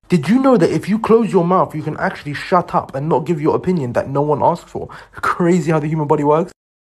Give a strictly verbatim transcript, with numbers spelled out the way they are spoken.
Did you know that if you close your mouth, you can actually shut up and not give your opinion that no one asked for? Crazy how the human body works.